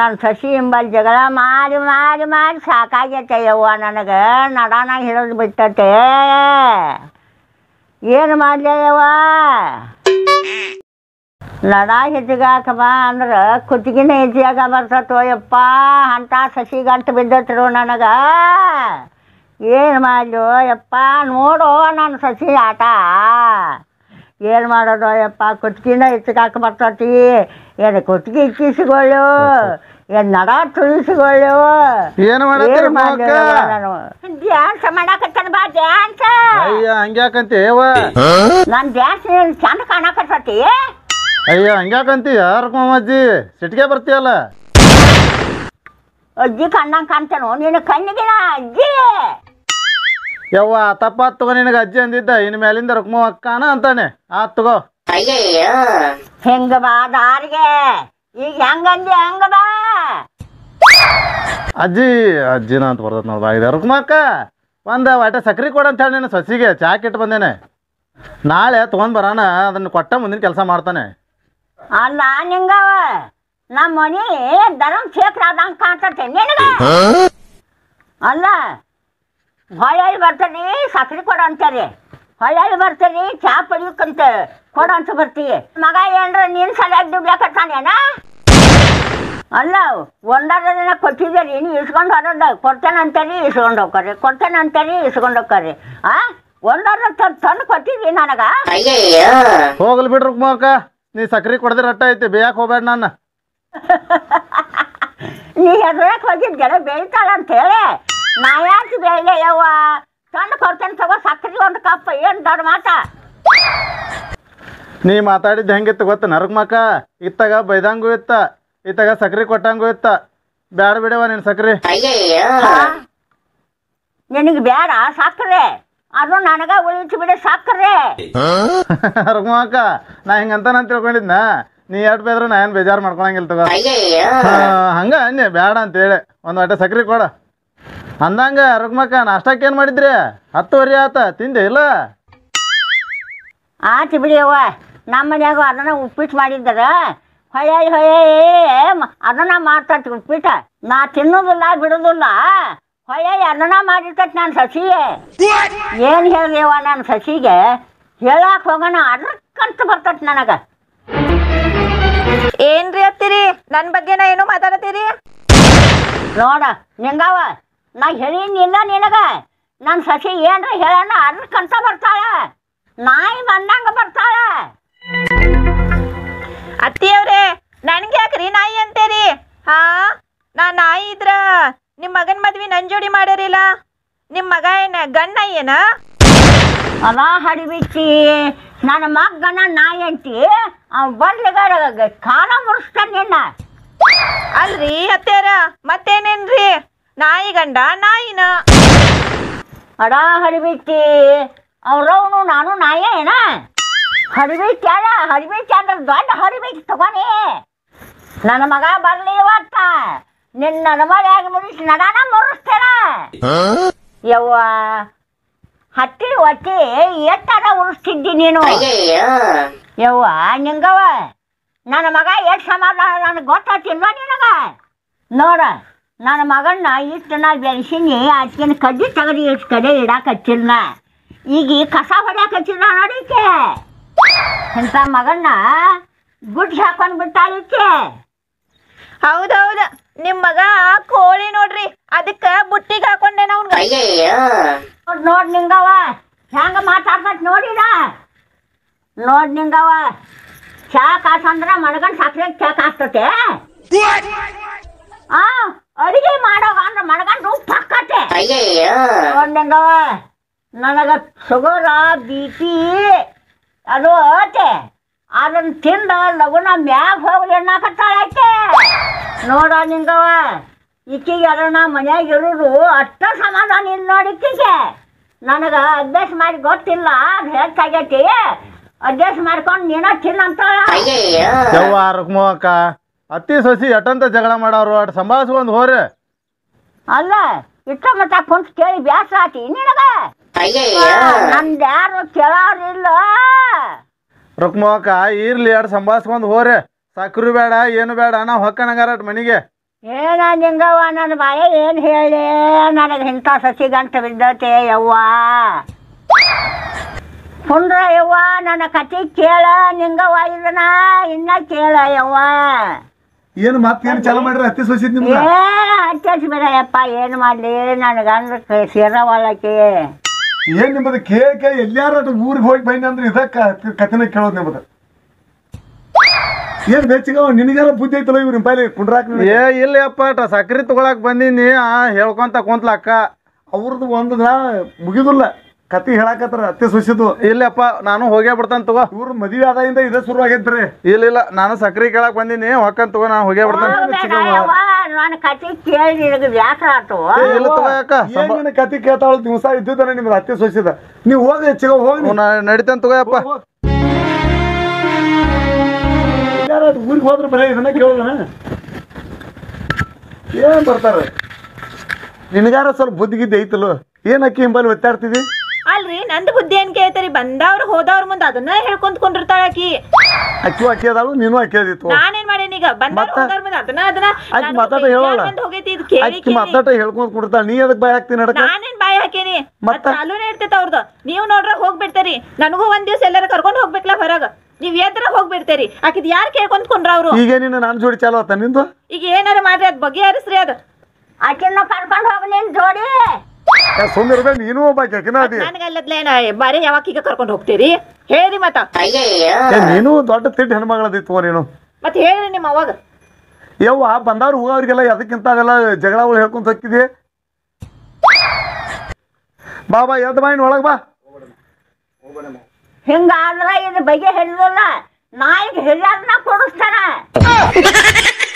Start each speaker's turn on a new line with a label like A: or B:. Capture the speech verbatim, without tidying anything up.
A: ನನ್ನ ಸಸಿ ಎಂಬಲ್ಲಿ ಜಗಳ ಮಾಡಿ ಮಾಡಿ ಮಾಡಿ ಸಾಕಾಗೈತೆ ಯವ್ವ ನನಗೆ ನಡಾನಾಗ ಹಿಡಿದು ಬಿಟ್ಟತೆ ಏನು ಮಾಡಲಿ ಯವ್ವ ನಡ ಹೆಚ್ಚಿಗಾಕ ಬಾ ಅಂದ್ರೆ ಕುತ್ತಿಗೆನೇ ಹೆಚ್ಚಿಯಾಗ ಬರ್ತತೋ ಯಪ್ಪ ಅಂಥ ಸಸಿ ಗಂಟು ಬಿದ್ದತ್ರು ನನಗೆ ಏನು ಮಾಡಲು ಯಪ್ಪ ನೋಡು ನನ್ನ ಸಸಿ ಆಟ ಏನು ಮಾಡೋದು ಯಪ್ಪ ಕುತ್ತಿಗೆನ ಹೆಚ್ಚಿಗಾಕ ಬರ್ತತಿ ಏನು ಕುತ್ತಿಗೆ ಇಚ್ಚಿಸಿಕೊಳ್ಳು ಏನು ನಡ ತುಳಿಸಿಕೊಳ್ಳು
B: ಏನು
A: ನಾನು ಡ್ಯಾನ್ಸ್ ಮಾಡಾಕತ್ತಾನ ಬಾ ಡ್ಯಾನ್ಸ್
B: ಹಂಗ್ಯಾಕಂತಿ
A: ನನ್ನ ಡ್ಯಾನ್ಸ್ ಚಂದ ಕಾಣಕತ್ತತಿ
B: ಅಯ್ಯ ಹಂಗ್ಯಾಕಂತಿ ಯಾರಮ್ಮಜ್ಜಿ ಸಿಟ್ಟಿಗೆ ಬರ್ತೀಯಲ್ಲ
A: ಅಜ್ಜಿ ಕಣ್ಣಂಗೆ ಕಾಣ್ತಾನೋ ನಿನ್ನ ಕಣ್ಣಿಗಿನ ಅಜ್ಜಿ
B: ಯವ್ವ ತಪ್ಪ ತಗೋ ನಿನಗೆ ಅಜ್ಜಿ ಅಂದಿದ್ದ ಇನ್ನು ಮೇಲಿಂದ ರುಕ್ಮ ಅಕ್ಕನ ಅಂತಾನೆ ಆತ್ ತಗೋ
A: ಹೆಂಗ ಬಾ ದಾರಿಗೆ ಈಗ ಹೆಂಗಂದಿ ಹಂಗ ಬಾ
B: ಅಜ್ಜಿ ಅಜ್ಜಿನ ಅಂತ ಬರ್ತದ ನೋಡ್ ಬಾ ಇದೆ ರುಕ್ಮ ಅಕ್ಕ ಒಂದು ವಾಟೆ ಸಕ್ರೆ ಕೊಡು ಅಂತ ಹೇಳಿ ನೀನು ಸಸಿಗೆ ಚಾಕ್ ಇಟ್ಟು ಬಂದೇನೆ ನಾಳೆ ತೊಗೊಂಡ್ ಬರೋಣ ಅದನ್ನ ಕೊಟ್ಟ ಮುಂದಿನ ಕೆಲಸ ಮಾಡ್ತಾನೆ
A: ಅಲ್ಲ ನಿಂಗವ ನಮ್ಮ ಮನಿ ಧರ್ಮ ಕ್ಷೇತ್ರ ಆದಂಗೆ ಕಾಣ್ತತೆ ನಿನಗ ಅಲ್ಲ ಹೊಳ್ಳಿ ಬರ್ತಾನೆ ಸಕ್ರೆ ಕೊಡ ಅಂತಾರೆ ಹೊಳ್ಳಿ ಬರ್ತಾನೆ ಚಾ ಪಡಿಬೇಕಂತ ಕೊಡ ಅಂತ ಬರ್ತೀವಿ ಮಗ ಏನ್ರ ನೀನು ಸರಿಯಾಗಿ ದುಡ್ಯಾಕತ್ತಾನೇನ ಅಲ್ಲ ಒಂದಾದ ದಿನ ಕೊಟ್ಟಿದ್ದೀರಿ ನೀನು ಇಸ್ಕೊಂಡು ಹೊರದ ಕೊಡ್ತೇನೆ ಅಂತಾರಿ ಇಸ್ಕೊಂಡು ಹೋಗ್ರಿ ಕೊಡ್ತೇನೆ ಅಂತಾರಿ ಇಸ್ಕೊಂಡು ಹೋಗ್ರಿ ಆ ಒಂದಾದ ತಂದು ಕೊಟ್ಟಿದ್ವಿ ನನಗ
B: ಹೋಗ್ಲಿ ಬಿಡ್ರಿ ರುಕ್ಮ ಅಕ್ಕ ನೀ ಸಕ್ರೆ ಕೊಡದ್ರೆ ರಟ್ಟ ಐತಿ ಬೇಯಕ್ಕೆ ಹೋಗ್ಬೇಡ ನಾನು
A: ನೀ ಹೆದ್ರಕ್ಕೆ ಹೋಗಿದ್ದೆ ಬೇಯ್ತಾಳ ಅಂತ ಹೇಳಿ ನಾ ಯಾಕೆ ಬೇಯಲೆ ಯವ್ವ ತಂದು ಕೊಡ್ತೇನೆ ತಗೋ ಸಕ್ರೆ ಒಂದು ಕಪ್ ಏನು ದೊಡ್ಡ ಮಾತ
B: ನೀ ಮಾತಾಡಿದ್ದು ಹೆಂಗಿತ್ತು ಗೊತ್ತ ನರಕ್ಮಕ್ಕ ಇತ್ತಾಗ ಬೈದಂಗೂ ಇತ್ತ ಇತ್ತಾಗ ಸಕ್ರೆ ಕೊಟ್ಟಂಗೂ ಇತ್ತ ಬ್ಯಾಡ ಬಿಡವ ನೀನು ಸಕ್ರೆ
A: ನಿನಗೆ ಬೇಡ ಸಕ್ಕರೆ ಅದು ನನಗ ಉಳಿಸಿ ಬಿಡ ಸಕ್ಕರೆ
B: ರುಕ್ಮಕ್ಕ ನಾ ಹಿಂಗಂತ ತಿಳ್ಕೊಂಡಿದ್ನ ನೀ ಎಟ್ ಬೇದ್ರು ನಾ ಏನು ಬೇಜಾರು ಮಾಡ್ಕೊಳಂಗಿಲ್ಲ ತಗೋ ಹಂಗ ಅನ್ನಿ ಬೇಡ ಅಂತೇಳಿ ಒಂದು ವಾಟೆ ಸಕ್ರೆ ಕೊಡ ಅಂದಂಗ ರುಕ್ಮಕ್ಕ ನಾಷ್ಟಕ್ಕೆ ಏನು ಮಾಡಿದ್ರಿ ಹತ್ತುವರೆ ಆತ ತಿಂದೆ ಇಲ್ಲ
A: ಆತು ಬಿಡಿಯವ್ವ ನಮ್ಮ ಮನ್ಯಾಗ ಅದನ್ನ ಉಪ್ಪಿಟ್ಟು ಮಾಡಿದ್ದಾರ ಹೊಳೆ ಹೊಳೆ ಅದನ್ನ ಮಾಡ್ತತಿ ಉಪ್ಪಿಟ್ಟು ನಾ ತಿನ್ನೋದಿಲ್ಲ ಬಿಡೋದಿಲ್ಲ ಹೊಳೆ ಅದನ್ನ ಮಾಡಿರ್ತತಿ ನನ್ನ ಸಸಿಗೆ ಏನು ಹೇಳಿದೆವ್ವ ನನ್ನ ಸಸಿಗೆ ಹೇಳಕ್ಕೆ ಹೋಗೋಣ ಅದಕ್ಕಂತ ಬರ್ತತಿ ನನಗೆ
C: ಏನ್ರಿ ಅತ್ತೀರಿ ನನ್ನ ಬಗ್ಗೆನ ಏನೋ ಮಾತಾಡತ್ತೀರಿ
A: ನೋಡ ನಿಂಗವ ನಾ ಹೇಳಿನಿಲ್ಲ ನಿನಗ ನನ್ನ ಸಸಿ ಏನ್ರ ಹೇಳೋಣ ಅದಕ್ಕಂತ ಬರ್ತಾಳ ನಾಯಿ ಬಂದಂಗ ಬರ್ತಾಳ
C: ಅತ್ತಿಯವ್ರೆ ನನ್ಗೆ ಯಾಕ್ರಿ ನಾಯಿ ಅಂತೇರಿ ಹಾ ನಾ ನಾಯಿ ಇದ್ರ ನಿಮ್ಮ ಮಗನ ಮದ್ವಿ ನನ್ ಜೋಡಿ ಮಾಡ್ಯಾರಿಲ್ಲ ನಿಮ್ಮ ಮಗ ಏನ ಗಂಡ ನಾಯಿ ಏನ
A: ಅಲ್ಲ ಹಡಿಬಿಚ್ಚಿ ನನ್ನ ಮಗನ ನಾಯಿ ಅಂತಿ ಅವ್ ಬರ್ಲಿಗಾರ ಕಾಲ ಮುರಿಸ್ತಾನೆ ನಿನ್ನ
C: ಅಲ್ರಿ ಅತ್ತೆಯರ ಮತ್ತೇನೇನ್ರಿ ನಾಯಿ ಗಂಡ ನಾಯಿನ
A: ಅಡ ಹಡಿಬಿಚ್ಚಿ ಅವ್ರವನು ನಾನು ನಾಯೇ ಏನ ಹರಿಬೇಕ್ ಯಾರ ಹರಿಬೇಕ್ ಅಂದ್ರೆ ದೊಡ್ಡ ಹರಿಬೇಕ್ ತಗೋನಿ ನನ್ನ ಮಗ ಬರ್ಲಿ ಇವತ್ತ ನಿನ್ನ ನನ್ನ ಮನೆಯಾಗಿ ಮುಗಿಸಿ ನಡಾನ ಮುರಿಸ್ತೇನ ಯವ್ವ ಹತ್ತಿ ಒತ್ತಿ ಎಟ್ಟಾರ ಉರಿಸ್ತಿದ್ದಿ ನೀನು ಯವ್ವ ನಿಂಗವ ನನ್ನ ಮಗ ಎಷ್ಟು ಸಮಾಧಾನ ನನಗೆ ಗೊತ್ತಾತಿಲ್ವ ನಿನಗ ನೋಡ ನನ್ನ ಮಗನ್ನ ಇಷ್ಟು ನಾ ಬೆಳೆಸೀನಿ ಅದಕ್ಕಿನ ಕಡ್ಡಿ ತಗಡಿ ಇಷ್ಟು ಕಡೆ ಇಡಾಕ ಹಚ್ಚಿಲ್ಲ ಈಗ ಕಸ ಹೊಡ್ಯಾಕ ಹಚ್ಚಿಲ್ಲ ನೋಡಿಕೆ ಇಂಥ ಮಗನ್ನ ಗುಡ್ಸಿ ಹಾಕೊಂಡು ಬಿಟ್ಟಾಳಿಕೆ
C: ಹೌದೌದ ನಿಮ್ಮ ಮಗ ಕೋಳಿ ನೋಡ್ರಿ ಅದಕ್ಕ ಬುಟ್ಟಿಗೆ ಹಾಕೊಂಡೆ ನಾವು
A: ನೋಡ್ ನೋಡ್ ನಿಂಗವ ಹೆಂಗ ಮಾತಾಡ್ತತ್ ನೋಡಿದ ನೋಡ್ ನಿಂಗವ ಚಾ ಕಾಸಂದ್ರ ಮಣಗಂಡ್ ಸಕ್ಕರೆ ಚಾ ಕಾಸ್ತತೆ ಆ ಅಡಿಗೆ ಮಾಡೋಗ ಅಂದ್ರೆ ಮಣಗಂಡ್ ಉಪ್ಪು ಹಾಕತ್ತೆ ನೋಡ್ ನಿಂಗವ ನನಗ ಶುಗರ ಬಿ ಪಿ ಅದು ಆತೆ ಅದನ್ನ ತಿಂದ ಲಗುನ ಮ್ಯಾಗ ಹೋಗ್ಲಿ ಎಣ್ಣಾಕತ್ತಾಳಾಕೆ ನೋಡ ನಿಂಗವ ಈಕಿಗೆ ಅದನ್ನ ಮನ್ಯಾಗ ಇರೋದು ಅಷ್ಟ ಸಮಾಧಾನ ಇಲ್ಲ ನೋಡಿ ಈಕಿಗೆ ನನಗೆ ಅಭ್ಯಾಸ ಮಾಡಿ ಗೊತ್ತಿಲ್ಲ ಅದು ಹೆಚ್ಚಾಗೈತಿ ಅಭ್ಯಾಸ ಮಾಡ್ಕೊಂಡು ನೀನ ತಿನ್ನಂತ
B: ಯವ್ವ ರುಕ್ಮವ್ವಕ್ಕ ಅತ್ತಿ ಸೊಸಿ ಎಟ್ಟಂತ ಜಗಳ ಮಾಡೋರು ಅಟ್ ಸಂಭಾಳಿಸ್ಕೊಂಡು ಹೋರಿ
A: ಅಲ್ಲ ಇಷ್ಟ ಮಟ್ಟ ಕುಂತ ಕೇಳಿ ಬ್ಯಾಸ ಆತಿ ನಿನಗ ನಂದು ಯಾರು ಕೇಳೋರಿಲ್ಲ
B: ರುಕ್ಮವ್ವಕ್ಕ ಇರ್ಲಿ ಅಟ್ ಸಂಭಾಳಿಸ್ಕೊಂಡು ಹೋರಿ ಸಕ್ರು ಬೇಡ ಏನು ಬೇಡ ನಾ ಹೊಕ್ಕನಂಗಾರ ಮನೆಗೆ
A: ಏನ ನಿಂಗವ್ವ ನನ್ನ ಬಾಯ ಏನು ಹೇಳಿ ನನಗೆ ಇಂಥ ಸಸಿ ಗಂಟು ಬಿದ್ದತೆ ಯವ್ವ ಕುಂದ್ರ ಯವ್ವ ನನ್ನ ಕತೆ ಕೇಳ ನಿಂಗವ್ವ ಇದನ್ನ ಇನ್ನ ಕೇಳ ಯವ್ವ
D: ಏನು ಮತ್ತೇನು ಚಾಲು ಮಾಡ್ರಿ ಹತ್ತಿ ಸೋಸಿದ್ ನಿಮ್ಗೆ
A: ಏನು ಹಚ್ಚಿ ಬಿಡಯಪ್ಪ ಏನು ಮಾಡಲಿ ನನ್ನ ಗಂಡ ಸೇರವಳಕ್ಕೆ
D: ಏನ್ ನಿಮ್ಮದು ಕೇಳಿ ಕೇಳಿ ಎಲ್ಲಾರ ಊರಿಗೆ ಹೋಗಿ ಬೈನಿ ಅಂದ್ರೆ ಇದಕ್ಕ ಕಥೆನ ಕೇಳೋದು ನಿಮ್ಮದು ಏನ್ ಬೆಚ್ಚಿಗ ನಿನಗಾರ ಬುದ್ಧಿ ಐತಲ್ಲ ಇವ್ರ ಪೈಲಿ ಕುಂಡ್ರಾಕ್
B: ಏ ಇಲ್ಲಪ್ಪ ಸಕ್ರಿ ತಗೊಳಕ್ ಬಂದೀನಿ ಆ ಹೇಳ್ಕೊಂತ ಕುಂತ್ಲ ಅಕ್ಕ
D: ಅವ್ರದ್ದು ಒಂದು ನಾ ಮುಗಿದಿಲ್ಲ ಕತಿ ಹೇಳಾಕತ್ತಾರ ಅತ್ತೆ ಸೊಸಿದು
B: ಇಲ್ಲಪ್ಪ ನಾನು ಹೋಗೇ ಬಿಡ್ತಾನ ತಗೋ
D: ಇವ್ರ ಮದುವೆ ಆದಾಗಿಂದ ಇದೇ ಶುರು ಆಗೈತ್ರಿ
B: ಇಲ್ಲ ಇಲ್ಲ ನಾನು ಸಕ್ರಿ ಕೇಳಕ್ ಬಂದೀನಿ ಹೊಕ್ಕನ್ ತಗೋ ನಾನು ಹೋಗೇ ಬಿಡ್ತಾನೆ
A: ಯವ್ವ ನನ್ನ ಕತೆ ಕೇಳಿ ನಿನಗೆ ಬ್ಯಾಸರ ಆತು
B: ಇಲ್ಲ ತಗೋ ಅಕ್ಕ
D: ಏನ್ ಕತಿ ಕೇಳ್ತಾಳ ದಿವಸ ಇದ್ದಿದ್ದಾನೆ ನಿಮ್ದು ಅತ್ತೆ ಸೊಸಿದ ನೀವು ಹೋಗಿ ಹೆಚ್ಚಿಗ ಹೋಗಿ
B: ನಡಿತಾನ ತಗೋಯಪ್ಪ
D: ಊರಿಗೆ ಹೋದ್ರೆ ಬರೀ ಇದನ್ನ ಕೇಳೋದನ ಏನ್ ಬರ್ತಾರ ನಿನಗಾರ ಸ್ವಲ್ಪ ಬುದ್ಧಿಗಿದ್ದೆ ಐತಲ್ಲ ಏನ್ ಅಕ್ಕಿ ಹಿಂಬಲ್ಲಿ ಒತ್ತಾಡ್ತಿದಿ
C: ಅಲ್ರಿ ನಂದು ಬುದ್ಧಿ ಏನ್ ಕೇಳ್ತಾರಿ ಬಂದವ್ರು ಹೋದವ್ರ ಮುಂದೆ ಅದನ್ನ ಹೇಳ್ಕೊಂತ ಕೊಂಡಿರ್ತಾಳ ಆಕಿ
D: ಅಕ್ಕಿ ಅಕ್ಕಿ ಅದಾಳು ನೀನು ಅಕ್ಕಿ ಅದಿತ್ತು
C: ನಾನೇನ್ ಮಾಡೇನೀಗ ಬಂದವ್ರು ಹೋದವ್ರ ಮುಂದೆ ಅದನ್ನ ಅದನ್ನ
D: ಆಕಿ
C: ನಾನು
D: ಮಾತಾಡ
C: ಬೇಜಾರ್
D: ಹೇಳೋಲ್ಲ
C: ಬಂದ್ ಹೋಗೈತಿ ಇದು ಕೇಳಿ
D: ಅಕ್ಕಿ ಮಾತಾಟ ಹೇಳ್ಕೊಂಡ್ ಕೊಡ್ತಾಳ ನೀ ಅದಕ್ಕೆ ಬಾಯ್ ಹಾಕ್ತೀನಿ ನಡಕ
C: ನಾನೇನ್ ಬಾಯಿ ಹಾಕೇನಿ
D: ಮತ್ತ?
C: ಮತ್ತ ಚಾಲೂನೇ ಇರ್ತೈತ ಅವ್ರದ್ದು ನೀವು ನೋಡ್ರ ಹೋಗ್ಬಿಡ್ತಾರಿ ನನಗೂ ಒಂದ್ ದಿವ್ಸ ಎಲ್ಲಾರ ಕರ್ಕೊಂಡ್ ಹೋಗ್ಬೇಕಲ್ಲ ಹೊರಗ ನೀವ್ ಎದ್ರ ಹೋಗ್ಬಿಡ್ತೇರಿ ಆಕಿದ್ ಯಾರ್ ಕೇಳ್ಕೊಂಡ್ಕೊಂಡ್ರ ಅವ್ರು
D: ಈಗ ನೀನು ನಾನು ಜೋಡಿ ಚಾಲು ಆತ ನಿಂದು
C: ಈಗ ಏನಾರ ಮಾಡ್ರಿ ಅದ್ ಬಗೆ ಹರಿಸ್ರಿ ಅದ್
A: ಆಕಿನ ಕರ್ಕೊಂಡು ಹೋಗಿ ನಿನ್ ಜೋಡಿ
D: ಸುಮ್ಮನೆ ಇರ್ಬೇಕು ನೀನು ಒಬ್ಬ ಅಕ್ಕಿನ ಅದಿ
C: ನನ್ಗಲ್ಲದ್ಲೇನ ಬಾರಿ ಯಾವಾಗ ಈಗ ಕರ್ಕೊಂಡ್ ಹೋಗ್ತೀರಿ ಹೇಳ್ರಿ ಮತ್ತ
D: ಏ, ನೀನು ದೊಡ್ಡ ತಿಟ್ಟು ಹೆಣ್ಮಗಳದಿತ್ತು ನೀನು
C: ಮತ್ ಹೇಳ್ರಿ ನಿಮ್ಮ ಅವಾಗ
D: ಯವ್ವ ಬಂದವ್ರು ಹೋಗೋರಿಗೆಲ್ಲ ಅದಕ್ಕಿಂತ ಅದೆಲ್ಲ ಜಗಳಗಳು ಹೇಳ್ಕೊಂತ ಹೋಗ್ತಿದಿ ಬಾ ಬಾ ಎದ್ದು ಬಾ ಇನ್ನು ಒಳಗೆ ಬಾ
A: ಹಿಂಗಾದ್ರ ಇದು ಬಗೆ ಹಿಡಿದಲ್ಲ ನಾಯಿಗೆ ಹಿಡಿಯೋದನ್ನ ಕೊಡಿಸ್ತಾನ